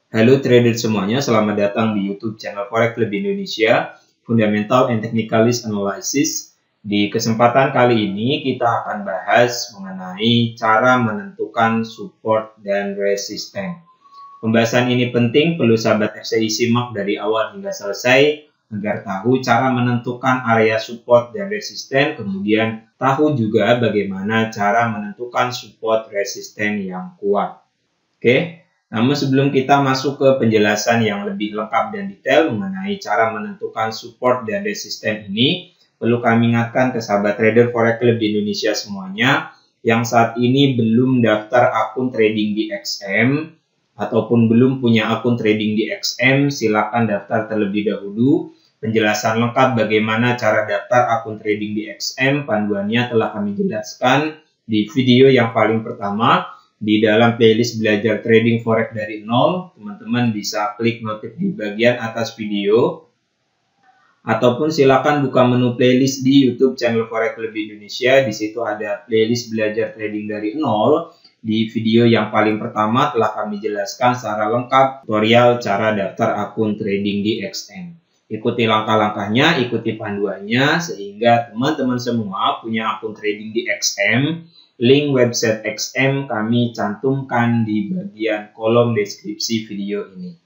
Halo trader semuanya, selamat datang di YouTube channel Forex Club Indonesia, Fundamental and Technicalist Analysis. Di kesempatan kali ini kita akan bahas mengenai cara menentukan support dan resisten. Pembahasan ini penting, perlu sahabat FCI simak dari awal hingga selesai agar tahu cara menentukan area support dan resisten, kemudian tahu juga bagaimana cara menentukan support resisten yang kuat. Oke. Namun sebelum kita masuk ke penjelasan yang lebih lengkap dan detail mengenai cara menentukan support dan resisten ini, perlu kami ingatkan ke sahabat trader Forex Club di Indonesia semuanya yang saat ini belum daftar akun trading di XM ataupun belum punya akun trading di XM, silakan daftar terlebih dahulu. Penjelasan lengkap bagaimana cara daftar akun trading di XM, panduannya telah kami jelaskan di video yang paling pertama. Di dalam playlist belajar trading forex dari nol, teman-teman bisa klik notif di bagian atas video ataupun silakan buka menu playlist di YouTube channel Forex Club Indonesia. Di situ ada playlist belajar trading dari nol. Di video yang paling pertama telah kami jelaskan secara lengkap tutorial cara daftar akun trading di XM. Ikuti langkah-langkahnya, ikuti panduannya sehingga teman-teman semua punya akun trading di XM. Link website XM kami cantumkan di bagian kolom deskripsi video ini.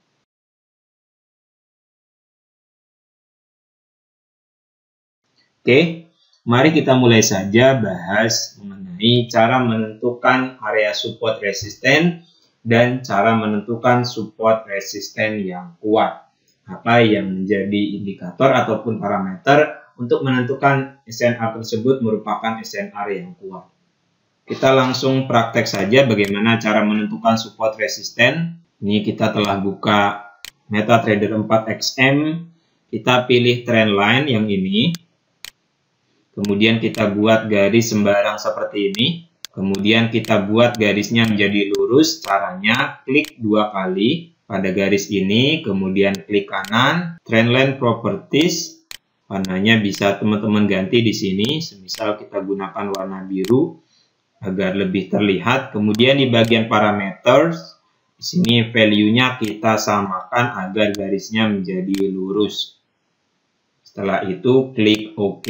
Oke, mari kita mulai saja bahas mengenai cara menentukan area support resisten dan cara menentukan support resisten yang kuat. Apa yang menjadi indikator ataupun parameter untuk menentukan SNR tersebut merupakan SNR yang kuat. Kita langsung praktek saja bagaimana cara menentukan support resisten. Ini kita telah buka MetaTrader 4 XM. Kita pilih trendline yang ini. Kemudian kita buat garis sembarang seperti ini. Kemudian kita buat garisnya menjadi lurus. Caranya klik 2 kali pada garis ini. Kemudian klik kanan. Trendline Properties. Warnanya bisa teman-teman ganti di sini. Semisal kita gunakan warna biru agar lebih terlihat. Kemudian di bagian parameters, di sini value-nya kita samakan agar garisnya menjadi lurus. Setelah itu klik OK.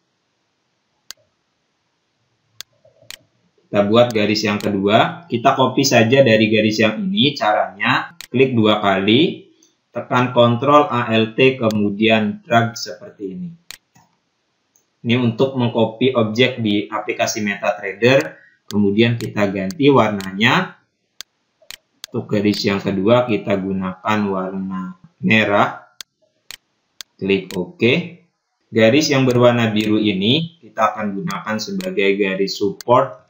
Kita buat garis yang kedua. Kita copy saja dari garis yang ini. Caranya klik 2 kali, tekan Ctrl Alt kemudian drag seperti ini. Ini untuk mengcopy objek di aplikasi MetaTrader. Kemudian kita ganti warnanya. Untuk garis yang kedua kita gunakan warna merah. Klik OK. Garis yang berwarna biru ini kita akan gunakan sebagai garis support.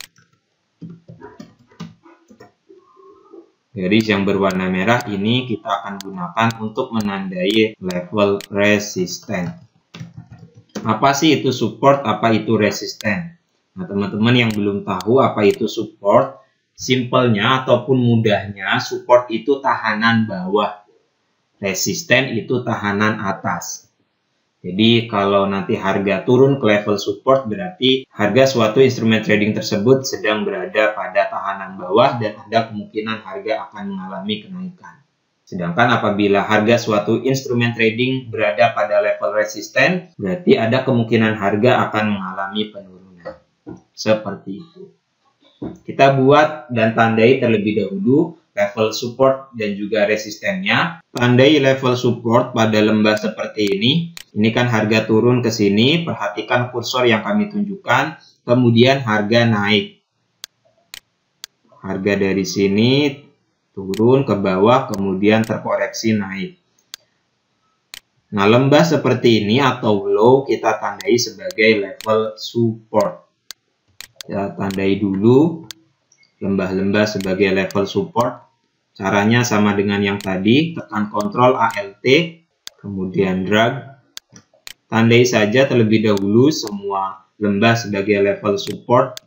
Garis yang berwarna merah ini kita akan gunakan untuk menandai level resisten. Apa sih itu support, apa itu resisten? Nah, teman-teman yang belum tahu apa itu support, simpelnya ataupun mudahnya, support itu tahanan bawah, resisten itu tahanan atas. Jadi kalau nanti harga turun ke level support, berarti harga suatu instrumen trading tersebut sedang berada pada tahanan bawah dan ada kemungkinan harga akan mengalami kenaikan. Sedangkan apabila harga suatu instrumen trading berada pada level resisten, berarti ada kemungkinan harga akan mengalami penurunan. Seperti itu. Kita buat dan tandai terlebih dahulu level support dan juga resistennya. Tandai level support pada lembah seperti ini. Ini kan harga turun ke sini. Perhatikan kursor yang kami tunjukkan. Kemudian harga naik. Harga dari sini turun ke bawah, kemudian terkoreksi naik. Nah, lembah seperti ini atau low kita tandai sebagai level support. Kita tandai dulu lembah-lembah sebagai level support. Caranya sama dengan yang tadi, tekan Ctrl Alt, kemudian drag. Tandai saja terlebih dahulu semua lembah sebagai level support.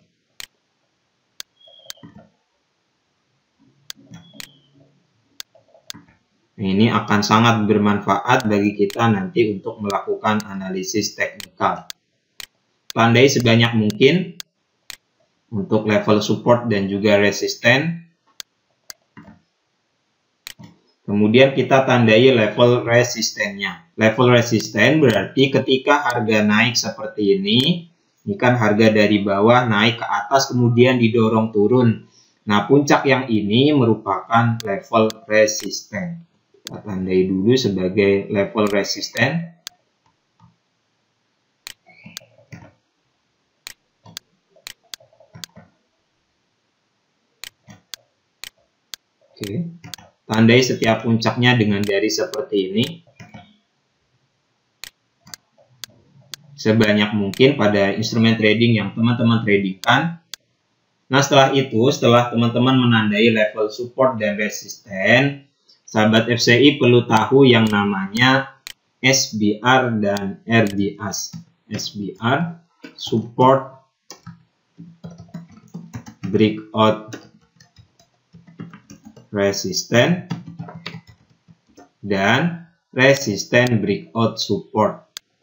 Ini akan sangat bermanfaat bagi kita nanti untuk melakukan analisis teknikal. Tandai sebanyak mungkin untuk level support dan juga resisten. Kemudian kita tandai level resistennya. Level resisten berarti ketika harga naik seperti ini kan harga dari bawah naik ke atas kemudian didorong turun. Nah, puncak yang ini merupakan level resisten. Kita tandai dulu sebagai level resisten. Oke. Tandai setiap puncaknya dengan garis seperti ini. Sebanyak mungkin pada instrumen trading yang teman-teman tradingkan. Nah, setelah itu, setelah teman-teman menandai level support dan resisten, sahabat FCI perlu tahu yang namanya SBR dan RDS. SBR, support, breakout, resisten, dan resisten breakout support.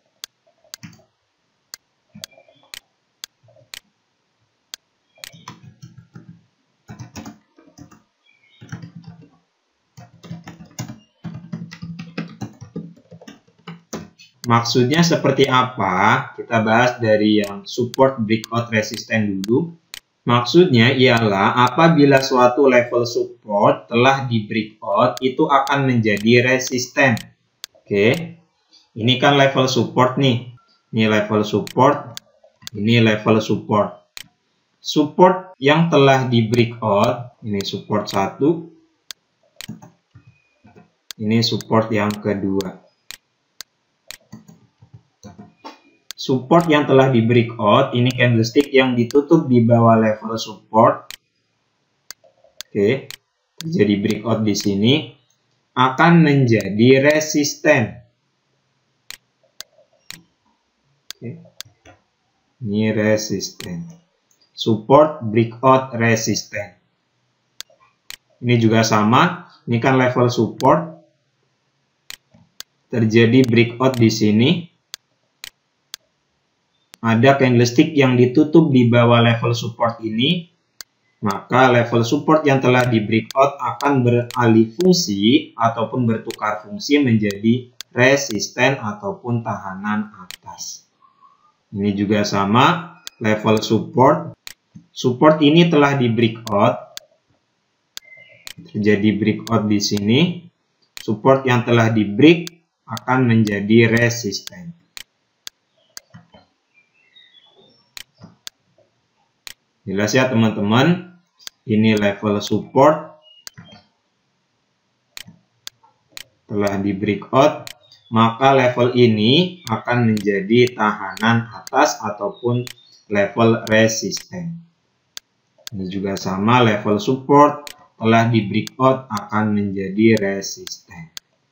Maksudnya seperti apa? Kita bahas dari yang support, breakout, resisten dulu. Maksudnya ialah apabila suatu level support telah di breakout, itu akan menjadi resisten. Oke, ini kan level support nih. Ini level support, ini level support. Support yang telah di breakout, ini support 1, ini support yang kedua. Support yang telah di breakout, ini candlestick yang ditutup di bawah level support. Oke, terjadi breakout di sini akan menjadi resisten. Oke. Ini resisten. Support, breakout, resisten. Ini juga sama, ini kan level support. Terjadi breakout di sini. Ada candlestick yang ditutup di bawah level support ini, maka level support yang telah di breakout akan beralih fungsi ataupun bertukar fungsi menjadi resisten ataupun tahanan atas. Ini juga sama, level support. Support ini telah di breakout, terjadi breakout di sini. Support yang telah di break akan menjadi resisten. Jelas ya teman-teman, ini level support telah di breakout, maka level ini akan menjadi tahanan atas ataupun level resisten. Ini juga sama, level support telah di breakout akan menjadi resisten.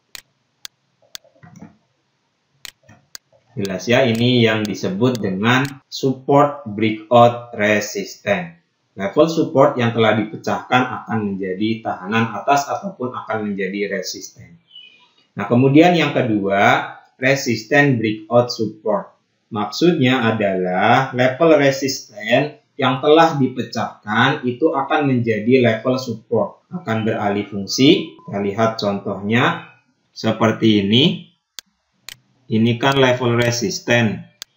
Jelas ya, ini yang disebut dengan support, breakout, resisten. Level support yang telah dipecahkan akan menjadi tahanan atas ataupun akan menjadi resisten. Nah, kemudian yang kedua, resisten, breakout, support. Maksudnya adalah level resisten yang telah dipecahkan itu akan menjadi level support. Akan beralih fungsi. Kita lihat contohnya seperti ini. Ini kan level resisten.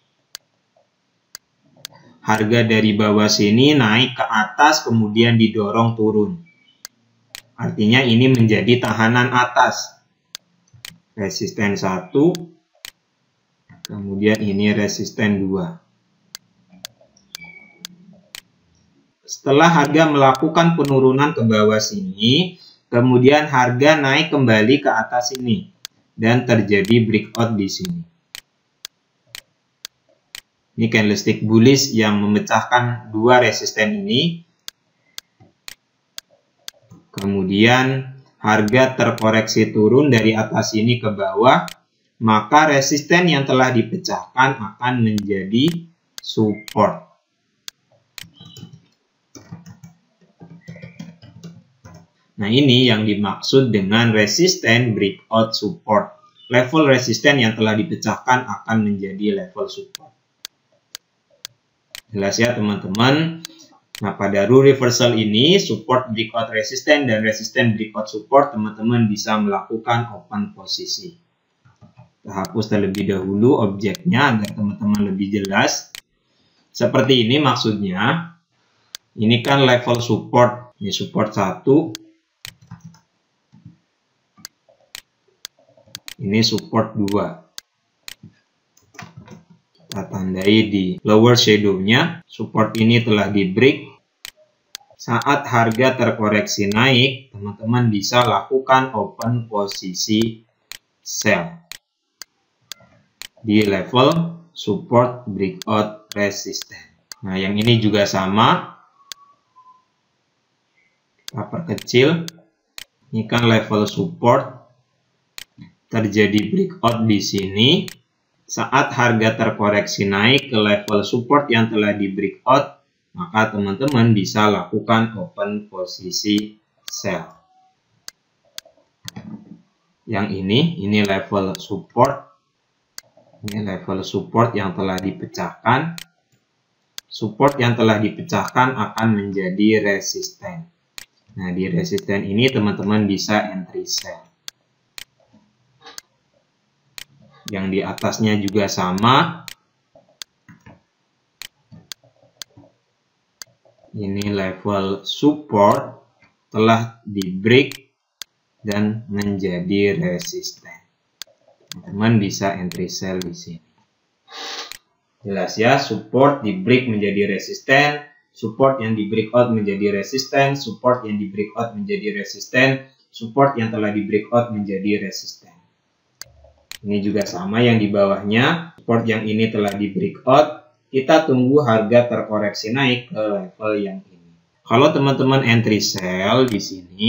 Harga dari bawah sini naik ke atas kemudian didorong turun. Artinya ini menjadi tahanan atas. Resisten 1. Kemudian ini resisten 2. Setelah harga melakukan penurunan ke bawah sini, kemudian harga naik kembali ke atas ini. Dan terjadi breakout di sini. Ini candlestick bullish yang memecahkan dua resisten ini. Kemudian harga terkoreksi turun dari atas ini ke bawah. Maka resisten yang telah dipecahkan akan menjadi support. Nah, ini yang dimaksud dengan resisten, breakout, support. Level resisten yang telah dipecahkan akan menjadi level support. Jelas ya teman-teman. Nah, pada rule reversal ini, support breakout resisten dan resisten breakout support, teman-teman bisa melakukan open posisi. Kita hapus terlebih dahulu objeknya agar teman-teman lebih jelas. Seperti ini maksudnya. Ini kan level support. Ini support 1. Ini support 2. Kita tandai di lower shadow-nya. Support ini telah di break. Saat harga terkoreksi naik, teman-teman bisa lakukan open posisi sell di level support breakout resistance. Nah, yang ini juga sama. Kita perkecil. Ini kan level support. Terjadi breakout di sini. Saat harga terkoreksi naik ke level support yang telah di breakout, maka teman-teman bisa lakukan open posisi sell. Yang ini level support. Ini level support yang telah dipecahkan. Support yang telah dipecahkan akan menjadi resisten. Nah, di resisten ini teman-teman bisa entry sell. Yang di atasnya juga sama. Ini level support telah di break dan menjadi resisten. Teman-teman bisa entry sell di sini. Jelas ya, support di break menjadi resisten, support yang di breakout menjadi resisten, support yang di breakout menjadi resisten, support yang telah di breakout menjadi resisten. Ini juga sama yang di bawahnya, support yang ini telah di breakout, kita tunggu harga terkoreksi naik ke level yang ini. Kalau teman-teman entry sell di sini,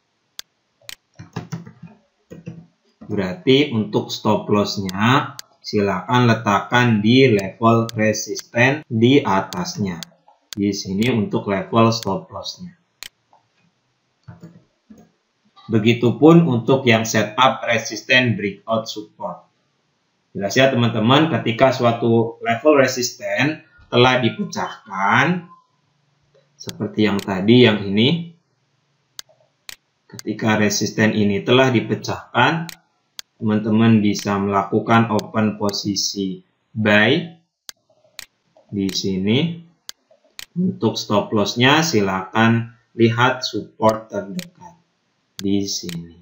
berarti untuk stop loss-nya silakan letakkan di level resisten di atasnya. Di sini untuk level stop loss-nya. Begitupun untuk yang setup resisten breakout support. Jelas ya teman-teman, ketika suatu level resisten telah dipecahkan, seperti yang tadi yang ini, ketika resisten ini telah dipecahkan, teman-teman bisa melakukan open posisi buy di sini. Untuk stop loss-nya silakan lihat support terdekat di sini.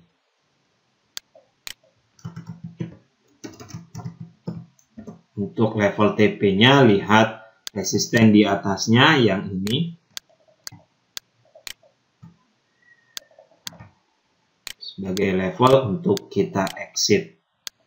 Untuk level TP-nya lihat resisten di atasnya yang ini. Sebagai level untuk kita exit.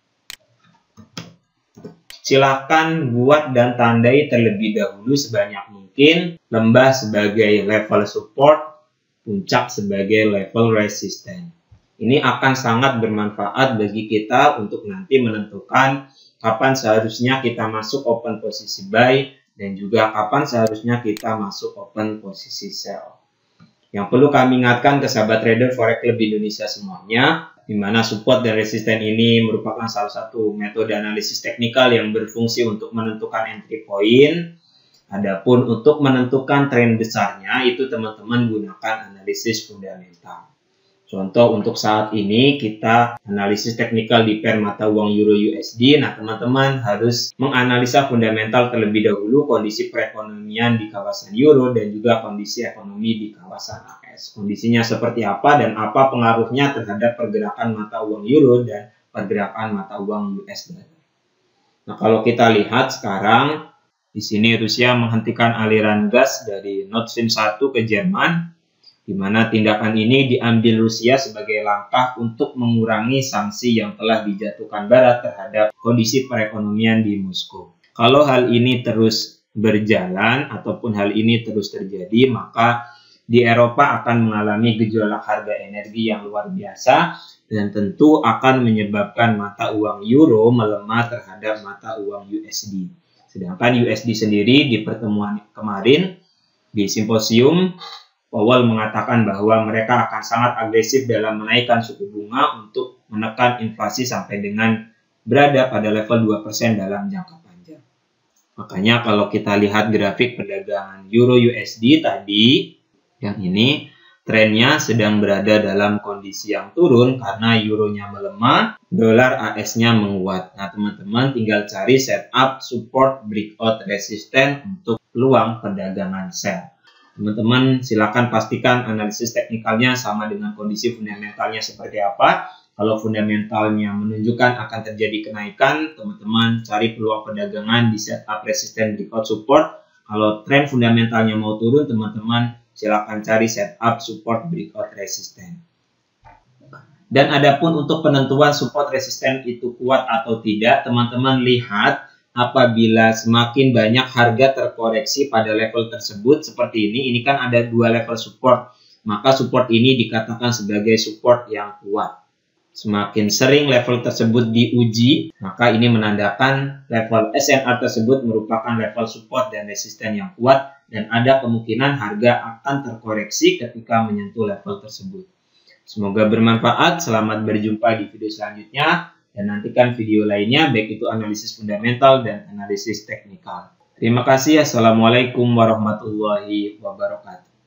Silakan buat dan tandai terlebih dahulu sebanyak mungkin lembah sebagai level support, puncak sebagai level resisten. Ini akan sangat bermanfaat bagi kita untuk nanti menentukan kapan seharusnya kita masuk open posisi buy dan juga kapan seharusnya kita masuk open posisi sell. Yang perlu kami ingatkan ke sahabat trader Forex Club Indonesia semuanya, di mana support dan resisten ini merupakan salah satu metode analisis teknikal yang berfungsi untuk menentukan entry point. Adapun untuk menentukan tren besarnya, itu teman-teman gunakan analisis fundamental. Contoh untuk saat ini kita analisis teknikal di pair mata uang Euro USD. Nah, teman-teman harus menganalisa fundamental terlebih dahulu kondisi perekonomian di kawasan Euro dan juga kondisi ekonomi di kawasan AS. Kondisinya seperti apa dan apa pengaruhnya terhadap pergerakan mata uang Euro dan pergerakan mata uang US dollar. Nah, kalau kita lihat sekarang di sini Rusia menghentikan aliran gas dari Nord Stream 1 ke Jerman, di mana tindakan ini diambil Rusia sebagai langkah untuk mengurangi sanksi yang telah dijatuhkan Barat terhadap kondisi perekonomian di Moskow. Kalau hal ini terus berjalan ataupun hal ini terus terjadi, maka di Eropa akan mengalami gejolak harga energi yang luar biasa dan tentu akan menyebabkan mata uang Euro melemah terhadap mata uang USD. Sedangkan USD sendiri di pertemuan kemarin di simposium, Powell mengatakan bahwa mereka akan sangat agresif dalam menaikkan suku bunga untuk menekan inflasi sampai dengan berada pada level 2% dalam jangka panjang. Makanya kalau kita lihat grafik perdagangan Euro USD tadi, yang ini, trennya sedang berada dalam kondisi yang turun karena euronya melemah, dolar AS-nya menguat. Nah, teman-teman tinggal cari setup support breakout resisten untuk peluang perdagangan sell. Teman-teman silakan pastikan analisis teknikalnya sama dengan kondisi fundamentalnya seperti apa. Kalau fundamentalnya menunjukkan akan terjadi kenaikan, teman-teman cari peluang perdagangan di setup resisten breakout support. Kalau tren fundamentalnya mau turun, teman-teman silakan cari setup support breakout resisten. Dan adapun untuk penentuan support resisten itu kuat atau tidak, teman-teman lihat apabila semakin banyak harga terkoreksi pada level tersebut seperti ini kan ada dua level support, maka support ini dikatakan sebagai support yang kuat. Semakin sering level tersebut diuji, maka ini menandakan level SNR tersebut merupakan level support dan resisten yang kuat dan ada kemungkinan harga akan terkoreksi ketika menyentuh level tersebut. Semoga bermanfaat, selamat berjumpa di video selanjutnya dan nantikan video lainnya baik itu analisis fundamental dan analisis teknikal. Terima kasih. Assalamualaikum warahmatullahi wabarakatuh.